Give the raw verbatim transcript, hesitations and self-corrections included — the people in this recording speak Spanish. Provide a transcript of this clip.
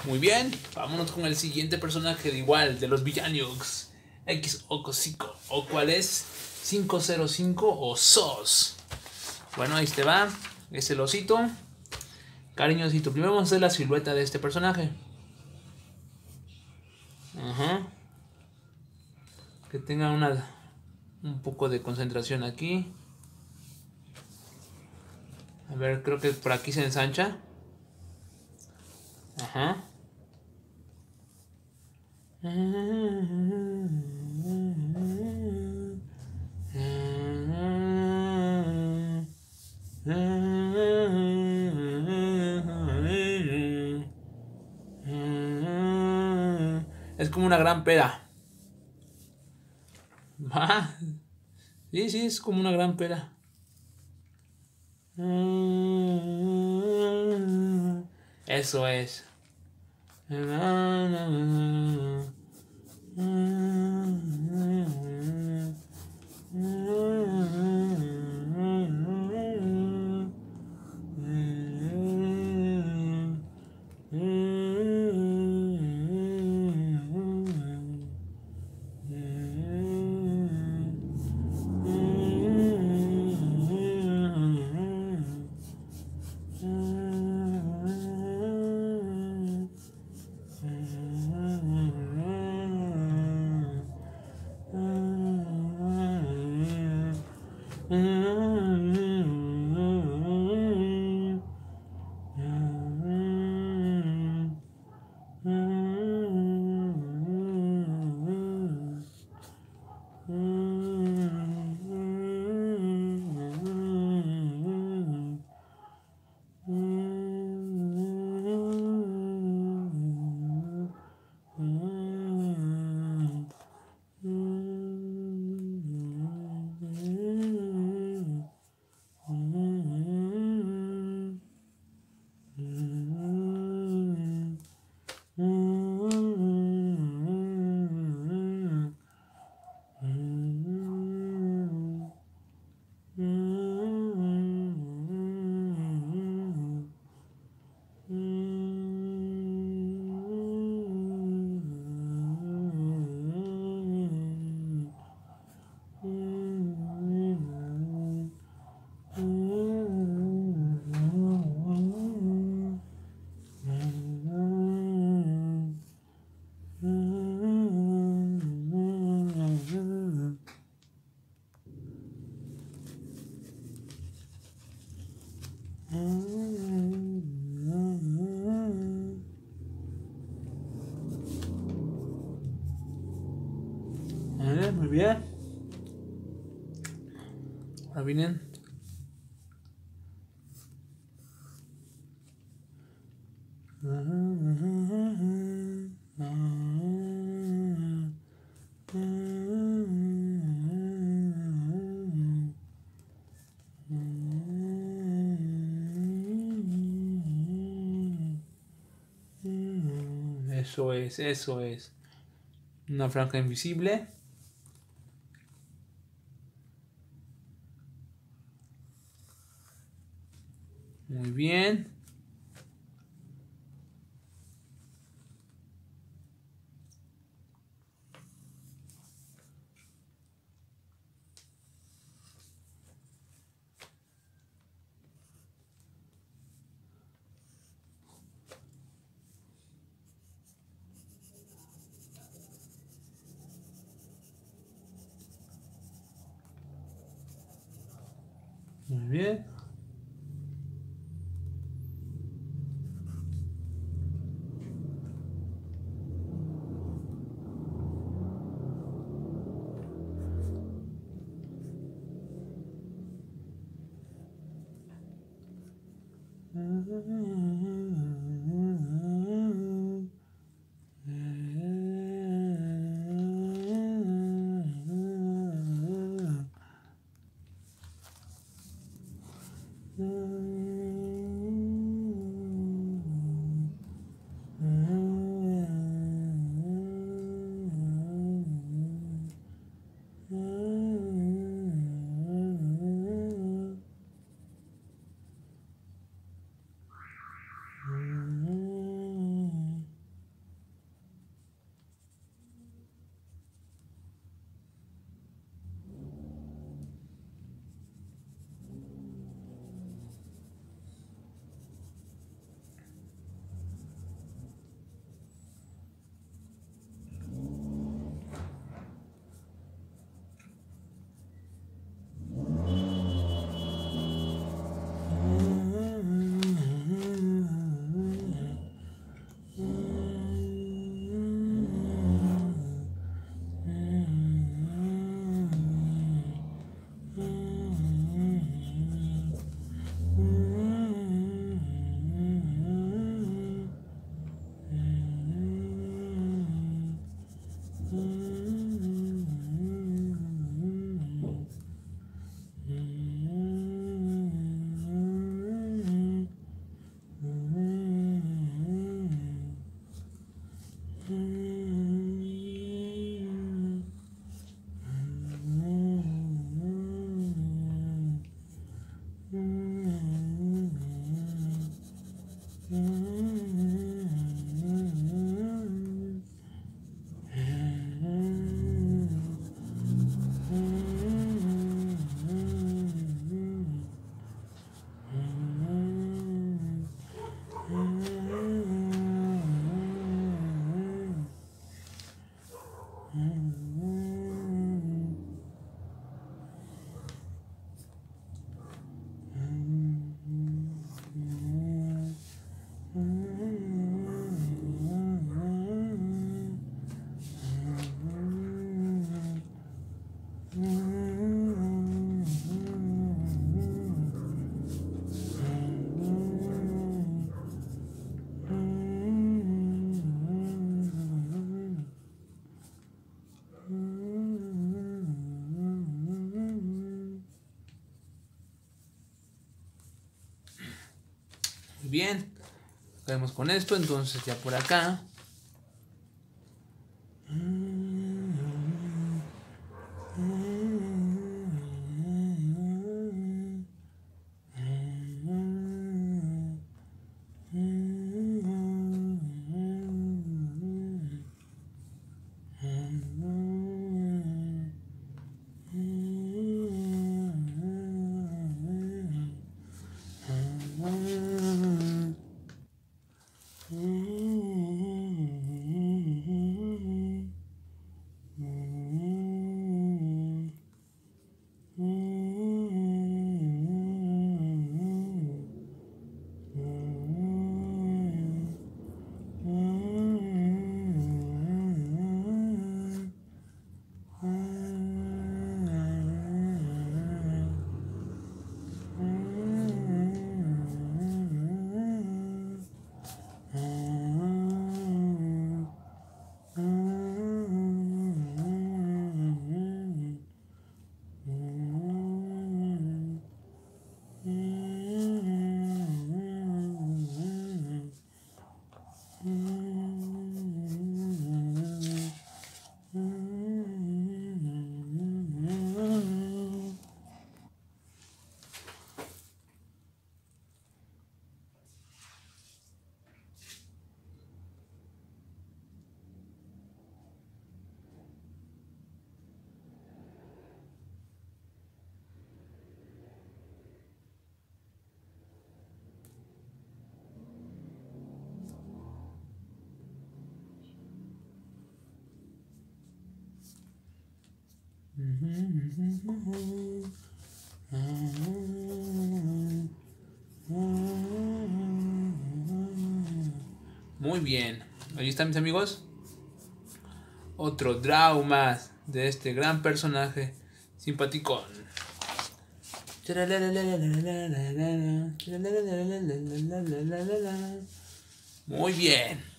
Muy bien, vámonos con el siguiente personaje de igual, de los Villaniux. X o cinco, o cuál es cinco cero cinco o S O S. Bueno, ahí te va, es el osito. Cariñosito, primero vamos a hacer la silueta de este personaje. Ajá. Que tenga una, un poco de concentración aquí. A ver, creo que por aquí se ensancha. Ajá. Es como una gran pera. ¿Va? Sí, sí, es como una gran pera. Eso es. Muy bien. Ahora vienen. Eso es, eso es. Una franja invisible. Muy bien. Muy bien. bien. Acabemos con esto, entonces ya por acá. Muy bien, ahí están mis amigos. Otro draw más de este gran personaje simpaticón. Muy bien.